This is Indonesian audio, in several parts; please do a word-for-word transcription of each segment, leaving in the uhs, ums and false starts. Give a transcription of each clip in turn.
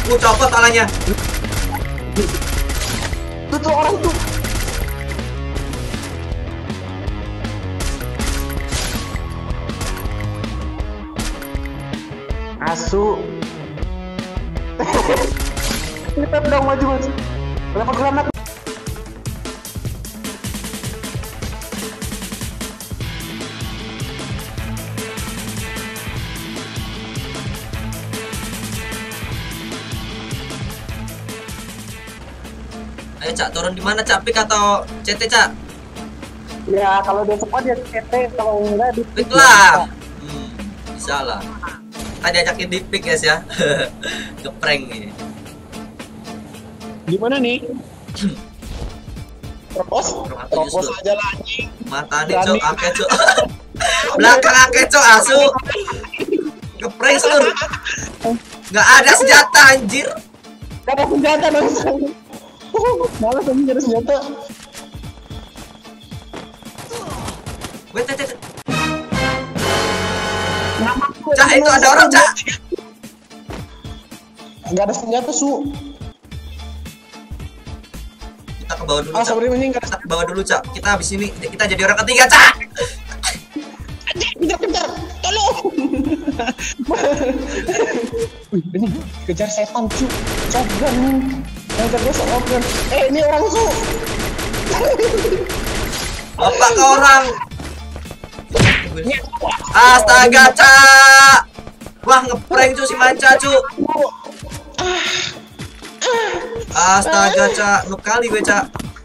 Ku copot palanya. Itu tuh orang tuh. Asu. Kita dong maju maju. Lempar granat. Ayo Cak, turun di mana Cak? Pik atau C T Cak? Ya kalau dia cepat dia C T, kalau enggak di Pik lah. Hmm, bisa lah. Kita diajakin di pik guys ya. Ngeprank nih. Gimana nih? Propos? Propos aja lah anjing. Mata nih Cok, ake Cok. Belakang ake Cok, asu. Ngeprank seluruh. Nggak ada senjata anjir. Gak ada senjata dong. Malah tadi ada senjata. Wait, wait, wait. Cak, itu ada orang Cak. Gak ada senjata su. Kita ke bawah dulu Ah, Cak. sebenarnya Kita ke bawah dulu Cak. Kita habis ini kita jadi orang ketiga Cak. Kejar, kejar, tolong. Wih, ini kejar setan cu. Shotgun nih. Yang jago shotgun. Eh, ini orang su. Bapak ke orang. Astaga Cak. Wah, ngeprank cu si Manca cu. Astaga Cak, noob kali gue Cak.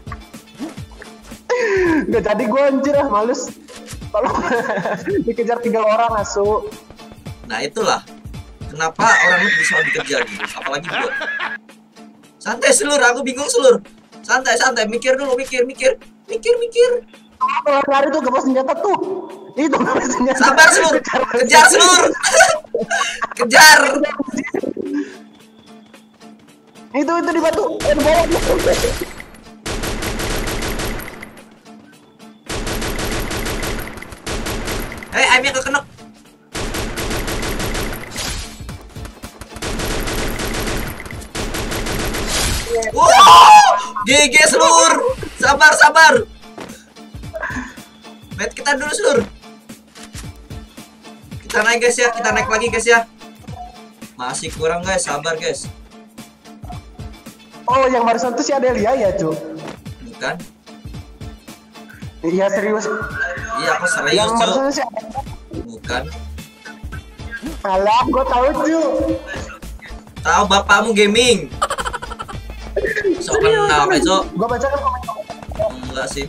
Gak jadi gue anjir ah, males. Tolong. Dikejar tiga orang asu. Nah itulah kenapa orang noob bisa dikejar gitu, apalagi gue. Santai Selur, aku bingung Selur. Santai santai, mikir dulu, mikir mikir mikir mikir. Kalau lari tuh gak bawa senjata tuh. Itu gak bawa senjata. Sabar Selur, kejar Selur. Kejar. Itu itu di batu. Eh, di bawah. Hei, aimnya kekenok. Wow, G G Selur. Sabar sabar. Met kita dulu Selur. Kita naik guys ya, kita naik lagi guys ya. Masih kurang guys, sabar guys. Oh, yang barusan tuh si Adelia ya, cu? Bukan? Iya, serius. Iya, aku serius, Yang Cuk. barusan si Adelia. Bukan. Alah, gua tahu, cu. Tahu bapakmu gaming. Sok kenal, kayak Cuk. Gua baca kan komen. Enggak sih.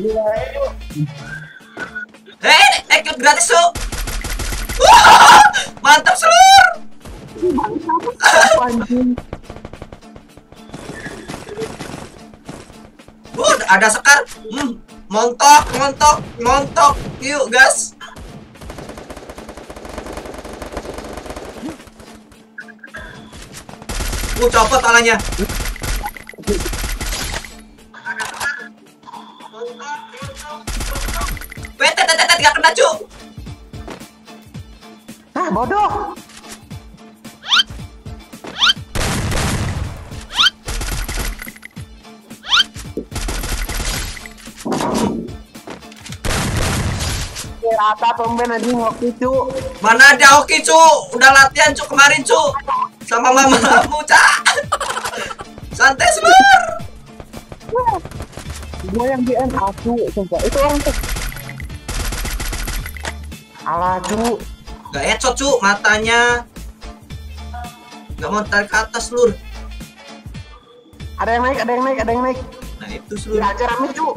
Hei, ikut gratis, Cuk. Wah, mantap Selur. Anjing. Uh, ada sekar. Hmm, montok, montok, montok. Yuk, gas. Uh, copot palanya. Wait, tet, tet, tet, gak kena, cu. Ah, bodoh. Rata tomben aja hoki cu. Mana ada hoki, cu. Udah latihan, cu, kemarin, cu. Sama mamamu, Cak. Santai, Selur. Gua yang D N aku, sumpah. Itu orang tuh. Alah, cu. Gak headshot, cu, matanya. Gak mau tarik ke atas, Lur. Ada yang naik, ada yang naik, ada yang naik. Nah, itu, Lur. Gak aja rame, cu.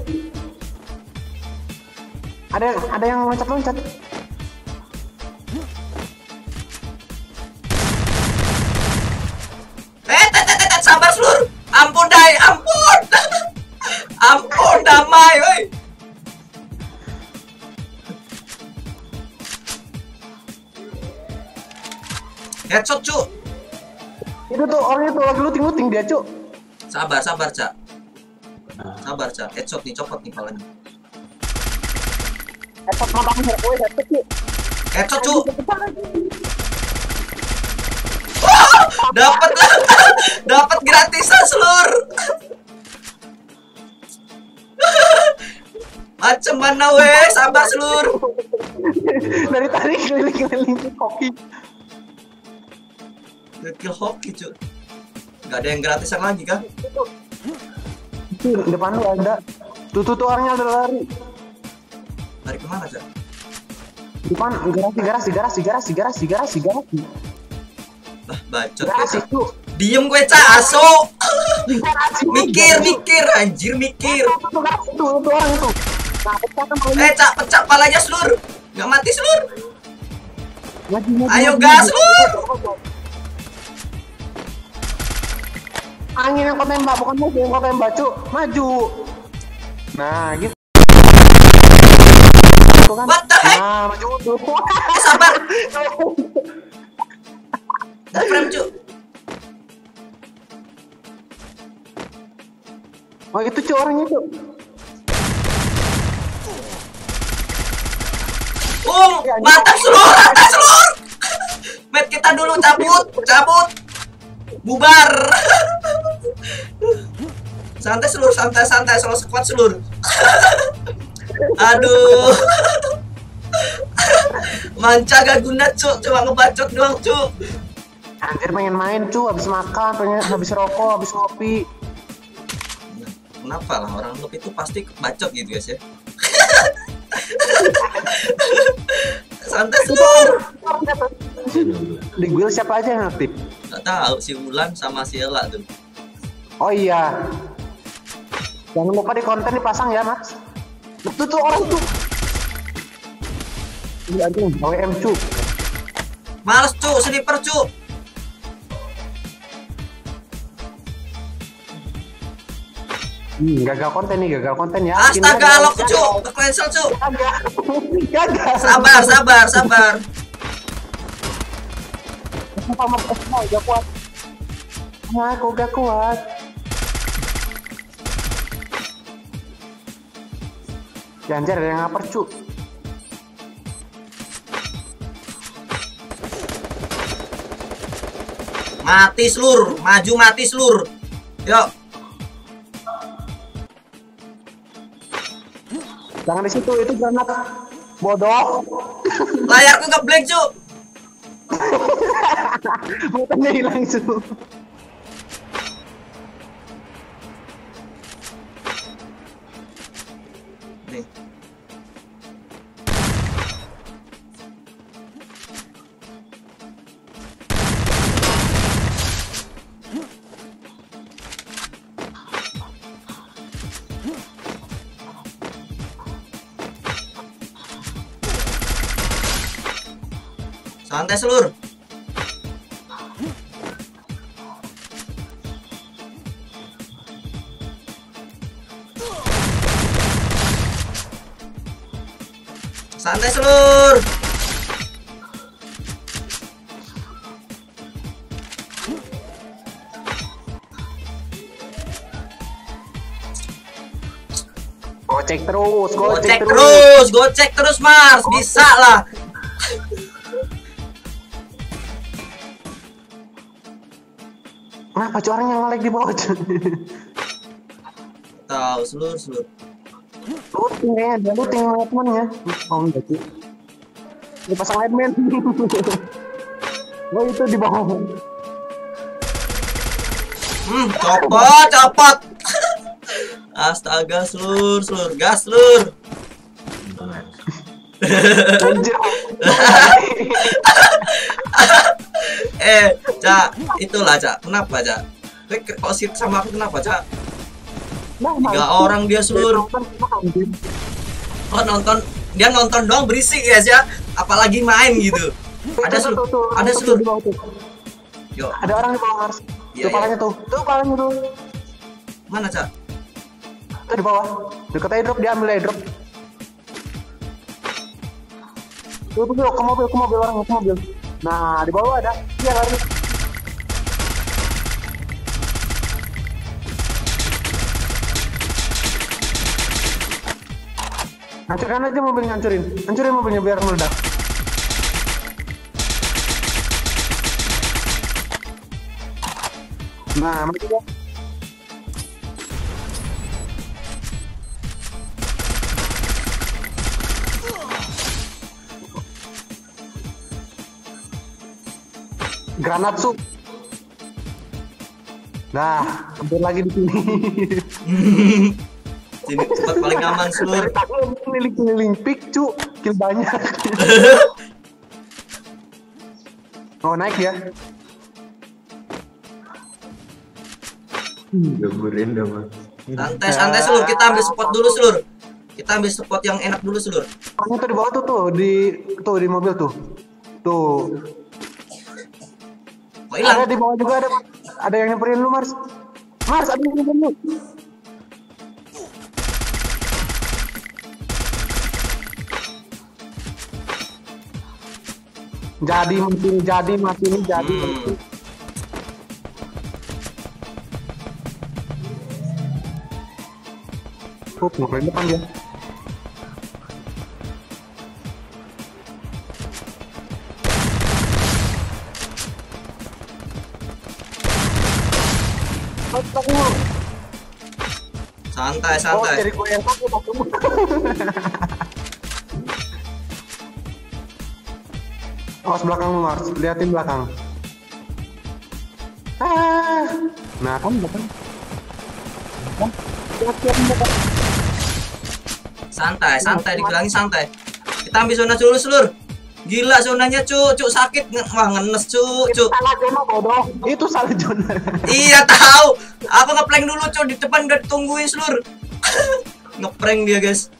Ada yang, ada yang loncat-loncat. Eh, tet, tet, tet, sabar, Lur. Ampun, Dai, ampun. Ampun, damai, woi. Headshot, cu. Itu tuh orang itu lagi looting-looting dia, cu. Sabar, sabar, Cak. Sabar, Cak. Headshot nih, copot nih palanya. Headshot matamu, gue headshot, cu. Headshot, cu. Wah, dapat lah. gratisan Slur. Macem mana weh, sabar Slur. Dari tadi keliling-keliling kopi. Kill hoki cuy. Gak ada yang gratisan lagi kan? Itu depan lu ada. Tuh tuh, tuh orangnya udah lari. Lari kemana Cak? Depan garasi garasi garasi garasi garasi garasi garasi. Bah bacot Garasi Cak. tuh. Diem gue Cak, aso. Mikir mikir anjir mikir. Tuh garasi tuh, tuh orang itu. Nah, pecah kan palanya. Eh Cak, pecah palanya Slur. Gak mati Slur. Maju, maju, Ayo maju, gas maju. Slur. Angin yang kau tembak, bukan musuh yang kau tembak, Cuk. Maju. Nah, gitu. Tuh kan. What the heck? Nah, maju tuh. Eh sabar. Dah frame Cuk. Oh, itu Cuk orangnya, Cuk. Oh, mantap Slur, mantap Slur. Met kita dulu cabut, cabut. Bubar. Santai Slur, santai santai, selalu squad Slur. Aduh. Manca gak guna Cuk, cuma ngebacot doang Cuk. Anjir pengen main, Cuk, habis makan, pengen habis rokok, habis ngopi. Kenapa lah orang noob itu pasti bacot gitu guys ya. Santai Slur. Di guild siapa aja yang aktif? Gak tahu si Wulan sama si Ella tuh. Oh iya. Jangan lupa di konten dipasang ya, Mas. Betul tuh orang tuh. Ini anjing, W M Cuk. Males Cuk, sniper Cuk. Hmm, gagal konten nih, gagal konten ya. Astaga, lo Cuk, ke cancel Cuk. Gagal. Gagal. Sabar, sabar, sabar. Sama semua gak kuat. Nah, kok gak kuat. Jangan ada yang ngaper, Cuk. Mati Slur, maju mati Slur. Yuk. Jangan di situ, itu granat. Bodoh. Layarku ngeblank Cuk. Bukannya hilang, Cuk. Nih. Santai Slur. Santai Slur. Gocek terus, gocek, Gocek terus. terus, gocek terus Mars, bisa lah. Kenapa Cuk, orang yang nge-lag di bawah, Cuk? Tahu Slur, Slur. Looting kayaknya, dia looting sama temannya. Oh enggak Cuk. Dia pasang lightman. Oh itu di bawah. Hmm, copot, copot. Astaga, Slur, Slur, gas Slur. Anjir. Eh, Cak, itulah Cak. Kenapa Cak? Kok sih sama aku kenapa Cak? Tiga orang dia Slur. Oh nonton, dia nonton doang berisik guys ya. Apalagi main gitu. Ada Slur, ada Slur. Yo, Ada orang di bawah Mars. Iya, Tuh palanya tuh, tuh palanya tuh. mana Cak? Tuh di bawah. Deket airdrop, dia ambil airdrop. Tuh tuh, tuh, ke mobil, ke mobil orang, ke mobil. Nah, di bawah ada. Iya lari. Hancurkan aja mobilnya, hancurin. Hancurin mobilnya biar meledak. Nah, mati dia. Granat su. Nah, hampir lagi di sini. Sini tempat paling aman Slur. Keliling-keliling pick cu, kill banyak. Oh naik ya. Gambarin dah mas. Santai santai Slur, kita ambil spot dulu Slur. Kita ambil spot yang enak dulu Slur. Orangnya tuh di bawah tuh tuh di tuh di mobil tuh. Tuh. Kok hilang? Ada di bawah juga ada ada yang nyamperin lu Mars. Mars ada yang nyamperin lu. Jadi mati, jadi mati ini jadi. Hmm. Hup, ngapain depan dia? Santai Oh, santai. jadi gue yang takut aku. Awas belakang lu Mars, liatin belakang. Ah, nah kan belakang. Liatin belakang. Santai santai dibilangin santai. Kita ambil zona dulu Slur. Gila zonanya cu, cu sakit, wah ngenes cu, cu. Salah zona bodoh. Itu salah zona. Iya tahu. Aku ngeplank dulu cu, di depan udah ditungguin Slur. Ngeprank dia guys.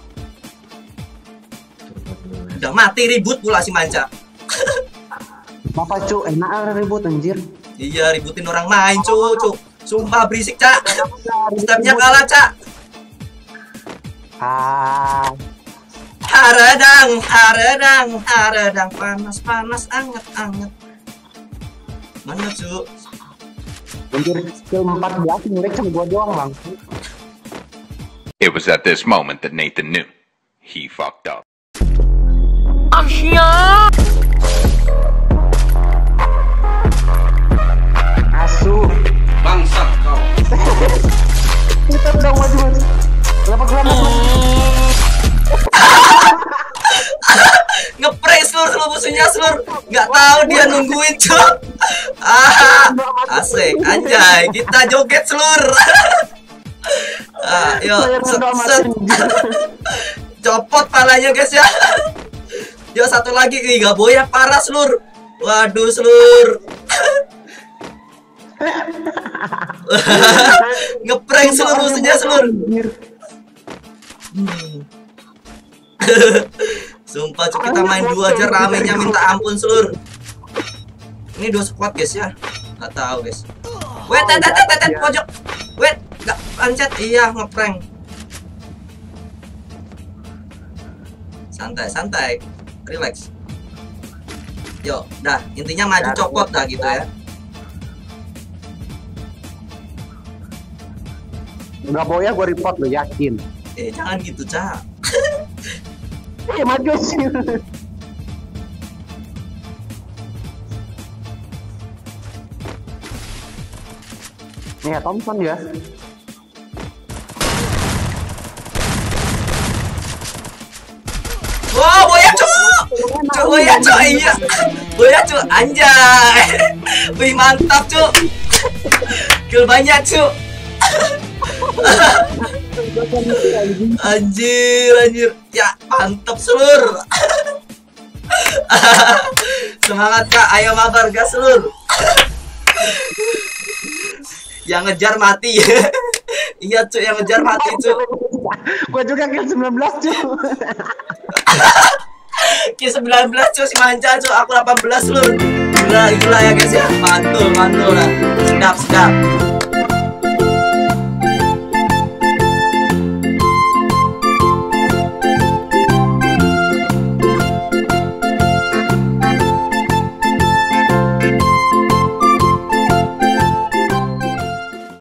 Udah mati ribut pula si Manca. Apa cu, enak ribut anjir. Iya ributin orang main cu, cu. Sumpah berisik cak. Stepnya kalah cak. Ah, Haredang, haredang, haredang, panas, panas, anget, anget. Mana cu? anjir skill empat belas ngelik cuma gua doang bang. It was at this moment that Nathan knew he fucked up. Asu. Bangsat kau. Kita udah maju maju. Kenapa gua maju? Ngeprank Slur, Slur musuhnya Slur. Nggak tahu dia nungguin cu. Ah, asik, anjay. Kita joget Slur. Ah, yuk, set, set. Copot palanya guys ya. Yuk satu lagi, ih gak boya parah Slur. Waduh Slur. Ngeprank Slur musuhnya Slur. Hmm. Sumpah cu, kita main dua aja ramenya minta ampun Slur. Ini dua squad guys ya. Gak tahu guys. Wait, tet tet tet tet pojok. Wait, gak pancet. Iya, ngeprank. Santai, santai. Relax. Yuk, dah, intinya maju copot dah gitu ya. Enggak boya gua report lo yakin. Eh, jangan gitu, Cak. Eh maju sih. Nih ya Thompson ya. Wow, boya cu. Cu, boya cu, iya. Boya cu, anjay. Wih, mantap cu. Kill banyak cu. Anjir, anjir. Ya, mantap Slur. Semangat Kak, ayo mabar gas Slur. Yang ngejar mati. Iya cu, yang ngejar mati cu. Gua juga kill sembilan belas cu. Kill sembilan belas cu, si Manca cu, aku delapan belas Slur. Gila, gila ya guys ya. Mantul, mantul lah. Sedap, sedap.